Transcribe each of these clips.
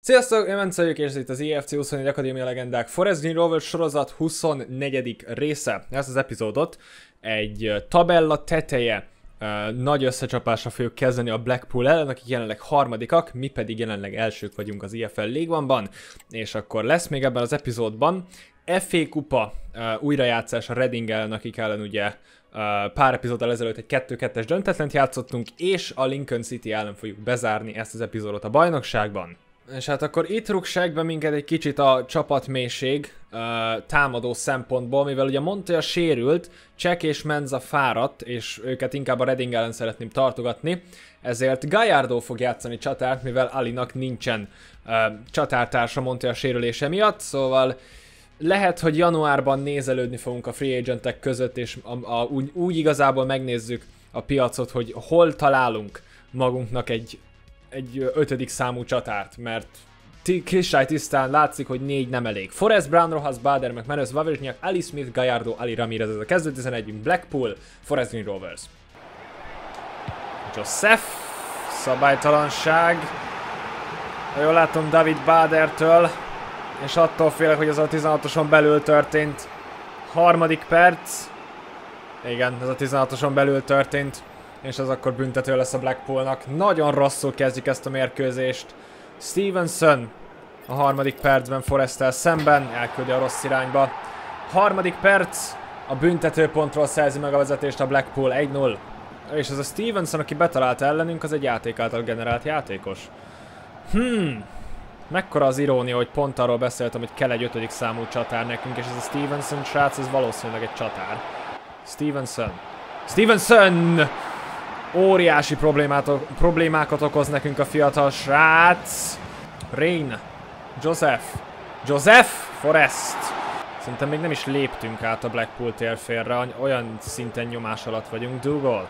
Sziasztok, én Bence vagyok, és ez itt az EFC 24 Akadémia Legendák Forest Green Rovers sorozat 24. része. Ezt az epizódot egy tabella teteje nagy összecsapásra fogjuk kezdeni a Blackpool ellen, akik jelenleg harmadikak, mi pedig jelenleg elsők vagyunk az EFL League One-ban, és akkor lesz még ebben az epizódban FA Kupa újrajátszás a Reading ellen, akik ellen ugye pár epizóddal ezelőtt egy 2-2-es döntetlent játszottunk, és a Lincoln City ellen fogjuk bezárni ezt az epizódot a bajnokságban. És hát akkor itt rúg segbe minket egy kicsit a csapatmélység támadó szempontból, mivel ugye Montoya sérült, Cech és Menza fáradt, és őket inkább a Reading ellen szeretném tartogatni, ezért Gallardo fog játszani csatárt, mivel Alinak nincsen csatártársa Montoya sérülése miatt, szóval lehet, hogy januárban nézelődni fogunk a free agentek között, és úgy igazából megnézzük a piacot, hogy hol találunk magunknak egy 5. számú csatárt, mert kristálytisztán látszik, hogy 4 nem elég. Forrest, Brown, Rojas, Bader, McManus, Wawrinka, Ali Smith, Gallardo, Ali Ramirez, ez a kezdő 11-ünk, Blackpool, Forest Green Rovers. Joseph, szabálytalanság. Ha jól látom David Badertől, és attól félek, hogy ez a 16-oson belül történt. Harmadik perc. Igen, ez a 16-oson belül történt. És ez akkor büntető lesz a Blackpoolnak. Nagyon rosszul kezdjük ezt a mérkőzést. Stevenson a harmadik percben Foresttel szemben, elküldi a rossz irányba. Harmadik perc, a büntetőpontról szerzi meg a vezetést a Blackpool 1-0. És ez a Stevenson, aki betalálta ellenünk, az egy játék által generált játékos. Mekkora az irónia, hogy pont arról beszéltem, hogy kell egy 5. számú csatár nekünk, és ez a Stevenson srác, ez valószínűleg egy csatár. Stevenson! Óriási problémákat okoz nekünk a fiatal srác. Rain. Joseph. Forest. Szerintem még nem is léptünk át a Blackpool térfélre, olyan szinten nyomás alatt vagyunk. Dougal.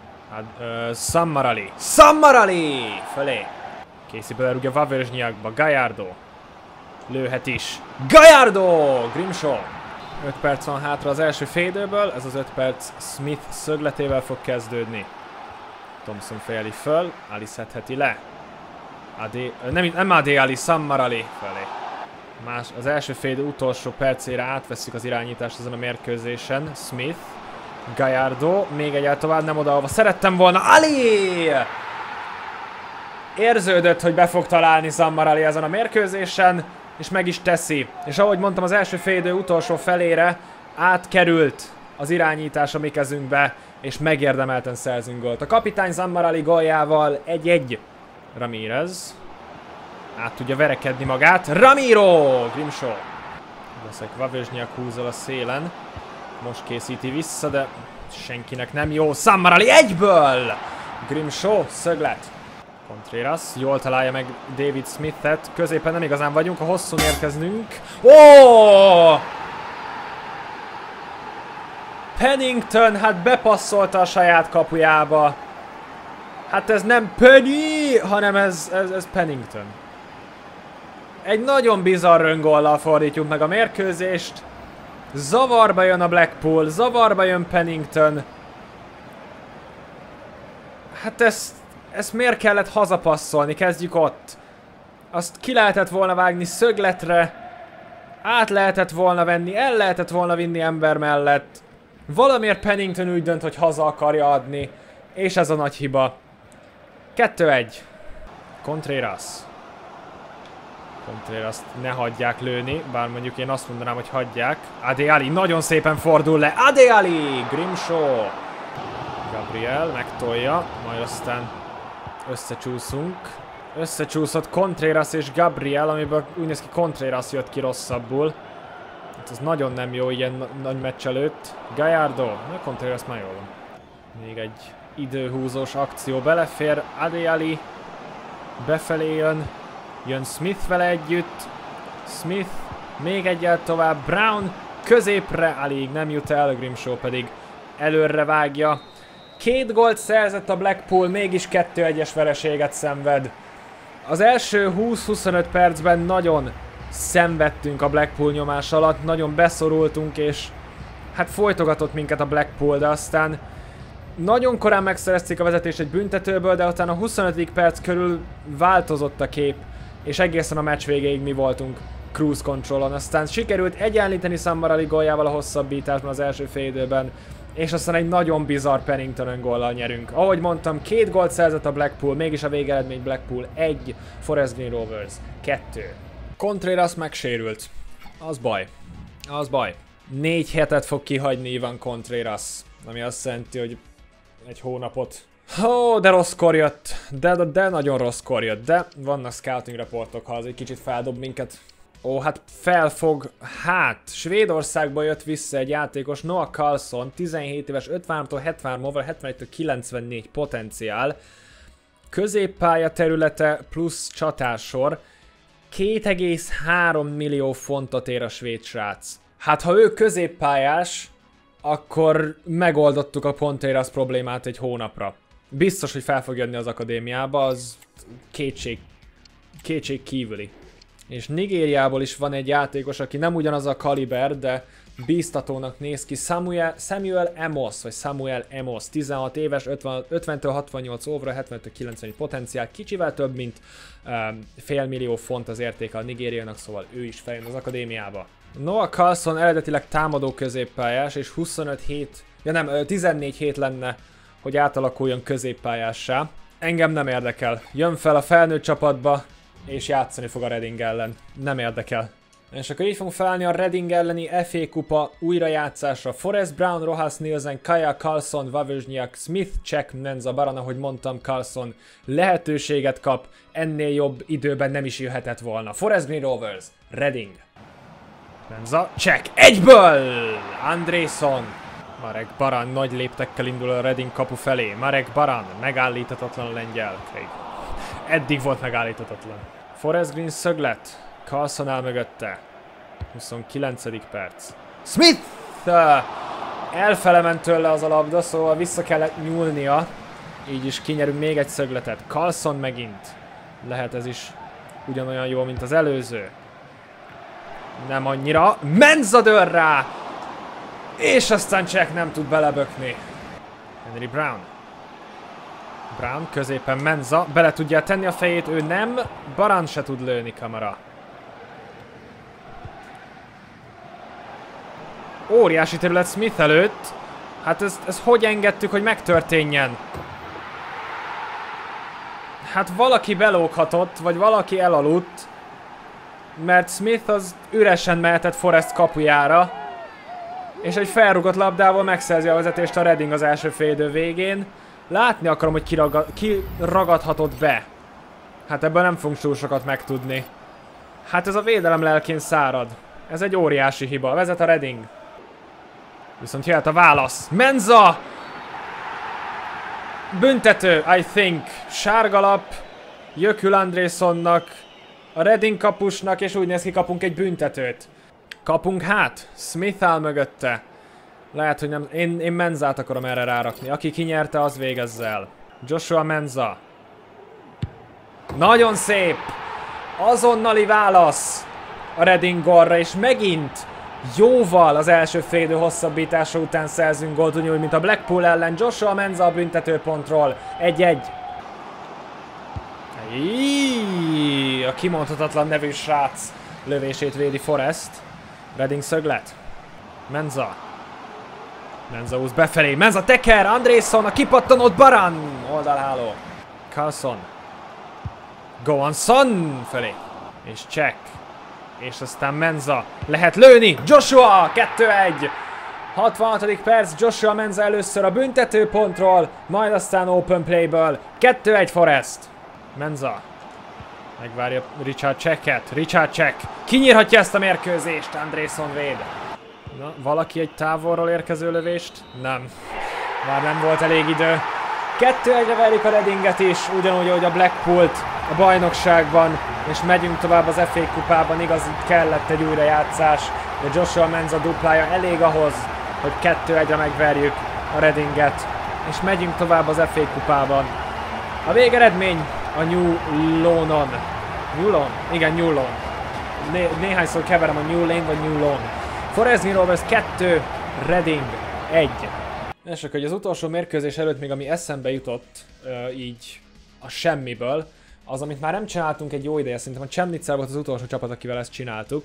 Sammarali! Fölé. Casey belerúgja Wawrinkába. Gallardo. Lőhet is. Gallardo! Grimshaw. 5 perc van hátra az első félidőből, ez az 5 perc Smith szögletével fog kezdődni. Thompson fejeli föl, Ali szedheti le. Nem Ali, Sammarali felé. Az első félidő utolsó percére átveszik az irányítást ezen a mérkőzésen. Smith, Gallardo, még egyáltalán tovább, nem oda, ahova szerettem volna. Ali! Érződött, hogy be fog találni Sammarali ezen a mérkőzésen, és meg is teszi. És ahogy mondtam, az első félidő utolsó felére átkerült az irányítás a mi kezünkbe, és megérdemelten szerzünk gólt. A kapitány Sammarali góljával 1-1. Ramirez át tudja verekedni magát. Ramiro! Grimshaw. Leszek Wawrinka húzol a szélen. Most készíti vissza, de senkinek nem jó. Sammarali egyből! Grimshaw, szöglet. Contreras jól találja meg David Smith-et. Középen nem igazán vagyunk, a hosszú érkeznünk. Oh! Pennington, hát bepasszolta a saját kapujába. Hát ez nem Penny, hanem ez Pennington. Egy nagyon bizarr öngollal fordítjuk meg a mérkőzést. Zavarba jön a Blackpool, zavarba jön Pennington. Hát ezt miért kellett hazapasszolni? Kezdjük ott. Azt ki lehetett volna vágni szögletre. Át lehetett volna venni, el lehetett volna vinni ember mellett. Valamiért Pennington úgy dönt, hogy haza akarja adni. És ez a nagy hiba. 2-1. Contreras ne hagyják lőni, bár mondjuk én azt mondanám, hogy hagyják. Ali nagyon szépen fordul le. Ali! Grimshaw. Gabriel megtolja, majd aztán összecsúszunk. Összecsúszott Contreras és Gabriel, amiből úgy néz ki Contreras jött ki rosszabbul. Ez nagyon nem jó ilyen nagy meccs előtt. Gallardo. Contreras már jól van. Még egy időhúzós akció belefér. Ali befelé jön Smith vele együtt. Smith még egyel tovább. Brown középre. Alig nem jut el. Grimshaw pedig előre vágja. 2 gólt szerzett a Blackpool, mégis 2-1-es vereséget szenved. Az első 20-25 percben nagyon szenvedtünk a Blackpool nyomás alatt, nagyon beszorultunk, és hát folytogatott minket a Blackpool, de aztán nagyon korán megszerezték a vezetést egy büntetőből, de utána a 25. perc körül változott a kép. és egészen a meccs végéig mi voltunk cruise controlon. Aztán sikerült egyenlíteni Sam Morelli góljával a hosszabbításban az első félidőben, és aztán egy nagyon bizarr Pennington góllal nyerünk. Ahogy mondtam, 2 gólt szerzett a Blackpool, mégis a végeredmény Blackpool 1, Forest Green Rovers 2. Contreras megsérült. Az baj. Az baj. 4 hetet fog kihagyni Ivan Contreras, ami azt jelenti, hogy egy hónapot. Ó, de rosszkor jött. De nagyon rosszkor jött. De vannak scouting reportok, ha az egy kicsit feldob minket. Ó, hát felfog. Hát, Svédországból jött vissza egy játékos, Noah Carlson, 17 éves, 53-tól 73 over, 71-től 94 potenciál. Középpálya területe plusz csatársor. 2,3 millió fontot ér a svéd srác. Hát ha ő középpályás, akkor megoldottuk a Contreras problémát egy hónapra. Biztos, hogy fel fog jönni az akadémiába, az kétség kívüli. És Nigériából is van egy játékos, aki nem ugyanaz a kaliber, de bíztatónak néz ki. Samuel Amos, 16 éves, 50-től 68 óvra, 70-től 90 potenciál, kicsivel több, mint fél millió font az értéke a Nigériának, szóval ő is feljön az akadémiába. Noah Carlson eredetileg támadó középpályás, és 14 hét lenne, hogy átalakuljon középpályássá. Engem nem érdekel. Jön fel a felnőtt csapatba, és játszani fog a Reading ellen. Nem érdekel. És akkor így fogunk felállni a Reading elleni FA kupa újrajátszásra. Forrest Brown, Rojas Nielsen, Kaja, Carlson, Wawrzyniak, Smith, Czech, Menza, Baran, ahogy mondtam, Carlson lehetőséget kap. Ennél jobb időben nem is jöhetett volna. Forest Green Rovers, Reading. Menza, Czech, egyből! Andrésson. Marek Baran nagy léptekkel indul a Reading kapu felé. Marek Baran, megállíthatatlan a lengyel. Craig. Eddig volt megállíthatatlan. Forest Green szöglet. Carlson áll mögötte. 29. perc. Smith! Elfele ment tőle az a labda, szóval vissza kellett nyúlnia. Így is kinyerünk még egy szögletet. Carlson megint. Lehet ez is ugyanolyan jó, mint az előző. Nem annyira. Menza dől rá! És aztán Czech nem tud belebökni. Henry Brown. Brown középen Menza. Bele tudja tenni a fejét, ő nem. Baran se tud lőni, kamera. Óriási terület Smith előtt. Hát ez hogy engedtük, hogy megtörténjen? Hát valaki belóghatott, vagy valaki elaludt. Mert Smith az üresen mehetett Forest kapujára. És egy felrugott labdával megszerzi a vezetést a Reading az első félidő végén. Látni akarom, hogy ki ragadhatott be. Hát ebből nem fogunk túl sokat megtudni. Hát ez a védelem lelkén szárad. Ez egy óriási hiba. Vezet a Reading. Viszont jöhet a válasz. Menza! Büntető, I think. Sárgalap. Jökül Andréssonnak. A Reading kapusnak, és úgy néz ki, kapunk egy büntetőt. Kapunk hát. Smith áll mögötte. Lehet, hogy nem. Én Menzát akarom erre rárakni. Aki kinyerte, az végezze el. Joshua Menza. Nagyon szép. Azonnali válasz a Reading gólra, és megint jóval az első félidő hosszabbítása után szerzünk gólt, ugyanúgy, mint a Blackpool ellen. Joshua Menza a büntetőpontról. 1-1. A kimondhatatlan nevű srác lövését védi Forest. Reading szöglet. Menza. Menza húz befelé. Menza teker. Andrésson, a kipattanott Baran. Oldalháló. Carlson. Goansson felé. És Czech. És aztán Menza. Lehet lőni. Joshua. 2-1. 66. perc. Joshua Menza először a büntetőpontról. Majd aztán open playből. 2-1 Forest. Menza. Megvárja Richard Czeket. Richard Czech. Kinyírhatja ezt a mérkőzést. Andrésson véd. Na, valaki egy távolról érkező lövést? Nem. Már nem volt elég idő. 2-1-re verjük a Readinget is, ugyanúgy, ahogy a Blackpoolt a bajnokságban, és megyünk tovább az FA kupában. Igaz, itt kellett egy újrajátszás, de Joshua Menza duplája elég ahhoz, hogy 2-1-re megverjük a Readinget, és megyünk tovább az FA kupában. A végeredmény a New Lawnon. New Lawn? Igen, New Lawn. Néhányszor keverem a New Lane vagy New Lawn. Forest Green Rovers 2, Reading 1. És akkor az utolsó mérkőzés előtt még ami eszembe jutott így a semmiből, az, amit már nem csináltunk egy jó ideje, szerintem a Chemnitzer volt az utolsó csapat, akivel ezt csináltuk.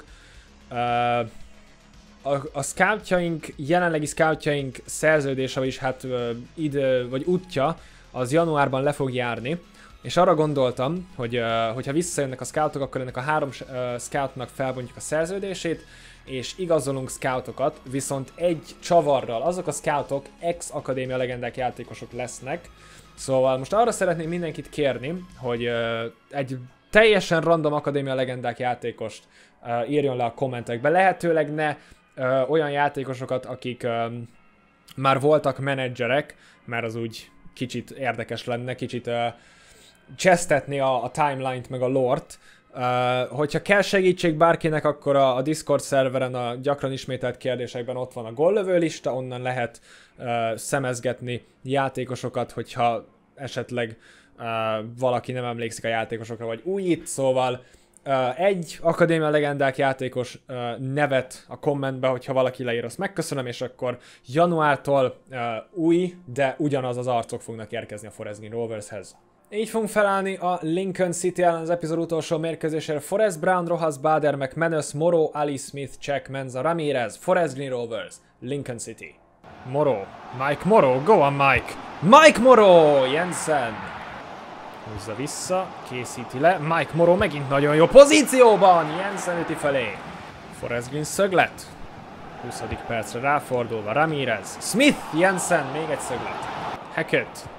A scoutjaink, jelenlegi scoutjaink szerződése, vagyis hát vagy útja, az januárban le fog járni. És arra gondoltam, hogy hogyha visszajönnek a scoutok, akkor ennek a 3 scoutnak felbontjuk a szerződését, és igazolunk scoutokat, viszont egy csavarral. Azok a scoutok ex-akadémia legendák játékosok lesznek. Szóval most arra szeretném mindenkit kérni, hogy egy teljesen random akadémia legendák játékost írjon le a kommentekbe. Lehetőleg ne olyan játékosokat, akik már voltak menedzserek, mert az úgy kicsit érdekes lenne, kicsit csesztetni a timeline-t meg a lore-t. Hogyha kell segítség bárkinek, akkor a Discord szerveren a gyakran ismételt kérdésekben ott van a góllövő lista, onnan lehet szemezgetni játékosokat, hogyha esetleg valaki nem emlékszik a játékosokra, vagy újít, szóval egy Akadémia Legendák játékos nevet a kommentbe, hogyha valaki leír, azt megköszönöm, és akkor januártól új, de ugyanaz az arcok fognak érkezni a Forest Green Rovershez. Így fogunk felállni a Lincoln City ellen az epizód utolsó mérkőzésére. Forrest Brown, Rojas, Bader, McManus, Morrow, Ali Smith, Check, Menza, Ramirez, Forest Green Rovers, Lincoln City. Morrow, Mike Morrow, go on Mike! Mike Morrow, Jensen! Húzza vissza, készíti le, Mike Morrow megint nagyon jó pozícióban, Jensen üti felé. Forest Green szöglet, 20. percre ráfordulva, Ramirez, Smith, Jensen, még egy szöglet. Hackett.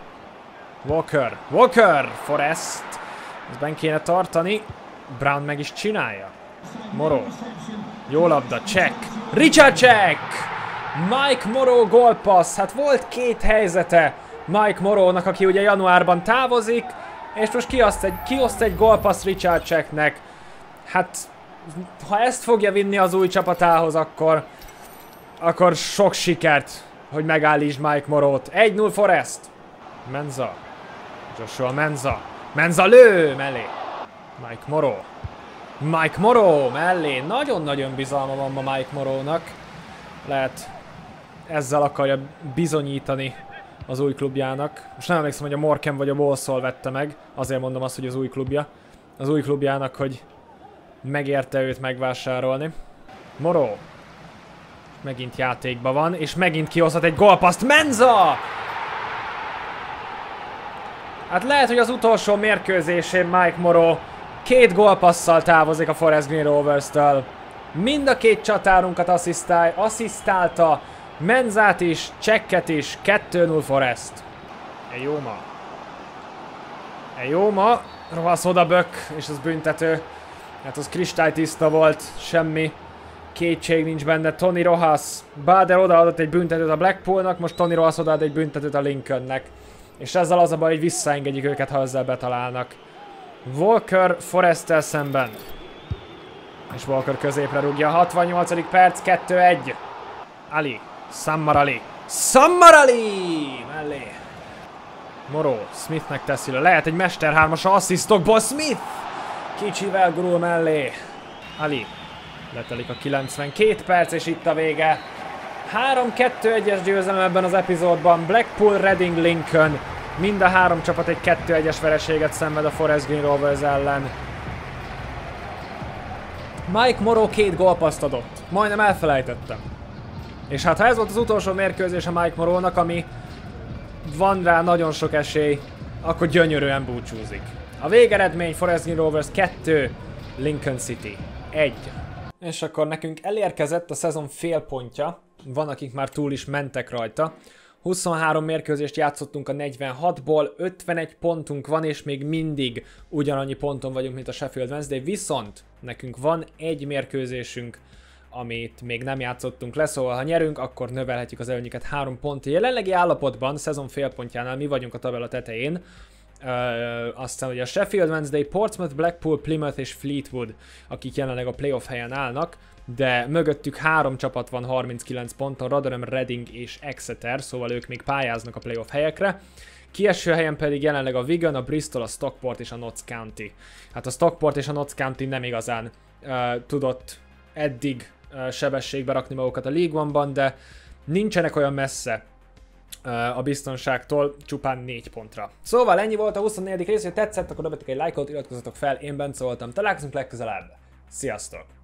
Walker, Forrest, ezben kéne tartani, Brown meg is csinálja. Morrow, jó labda, Check, Richard Check, Mike Morrow gólpassz, hát volt 2 helyzete Mike Morrownak, aki ugye januárban távozik, és most kioszt egy gólpassz Richard Checknek. Hát, ha ezt fogja vinni az új csapatához, akkor sok sikert, hogy megállítsd Mike Morrowt. 1-0 Forrest. Menza. Joshua Menza. Menza lő mellé. Mike Morrow mellé. Nagyon-nagyon bizalma van ma Mike Morrownak. Lehet ezzel akarja bizonyítani az új klubjának. Most nem emlékszem, hogy a Morecambe vagy a Walsall vette meg. Azért mondom azt, hogy az új klubja. Az új klubjának, hogy megérte őt megvásárolni. Morrow. Megint játékban van, és megint kihozhat egy gólpaszt. Menza! Hát lehet, hogy az utolsó mérkőzésén Mike Morrow 2 gólpasszal távozik a Forest Green Rovers-től. Mind a 2 csatárunkat asszisztálta, Menzát is, Checket is, 2-0 Forest. Ejóma, rohasz odabök, és az büntető. Hát az kristálytiszta volt, semmi kétség nincs benne. Tony Rojas, Bader odaadott egy büntetőt a Blackpoolnak, most Tony Rojas odaad egy büntetőt a Lincolnnek. És ezzel az a baj, hogy visszaengedjük őket, ha ezzel betalálnak. Walker Forresttel szemben. És Walker középre rúgja. 68. perc, 2-1. Ali. Sammar Ali mellé. Morrow. Smithnek teszi le. Lehet egy Mester 3-as asszisztokból. Smith! Kicsivel gurul mellé. Ali. Letelik a 92 perc, és itt a vége. 3-2-1-es győzelem ebben az epizódban. Blackpool, Reading, Lincoln. Mind a 3 csapat egy 2-1-es vereséget szenved a Forest Green Rovers ellen. Mike Morrow 2 gólpasszt adott. Majdnem elfelejtettem. És hát ha ez volt az utolsó mérkőzés a Mike Morrownak, ami van rá nagyon sok esély, akkor gyönyörűen búcsúzik. A végeredmény Forest Green Rovers 2, Lincoln City 1. És akkor nekünk elérkezett a szezon félpontja. Van, akik már túl is mentek rajta. 23 mérkőzést játszottunk a 46-ból, 51 pontunk van, és még mindig ugyanannyi ponton vagyunk, mint a Sheffield Wednesday, viszont nekünk van egy mérkőzésünk, amit még nem játszottunk le, szóval ha nyerünk, akkor növelhetjük az előnyüket 3 pontig. Jelenlegi állapotban, szezon félpontjánál mi vagyunk a tabella tetején. Aztán ugye a Sheffield Wednesday, Portsmouth, Blackpool, Plymouth és Fleetwood, akik jelenleg a playoff helyen állnak, de mögöttük 3 csapat van 39 ponton, Rotherham, Reading és Exeter, szóval ők még pályáznak a playoff helyekre. Kieső helyen pedig jelenleg a Wigan, a Bristol, a Stockport és a Notts County. Hát a Stockport és a Notts County nem igazán tudott eddig sebességbe rakni magukat a League One-ban, de nincsenek olyan messze a biztonságtól csupán 4 pontra. Szóval ennyi volt a 24. rész, hogy tetszett, akkor dobjatok egy lájkot, iratkozzatok fel, én Bence voltam, találkozunk legközelebb. Sziasztok!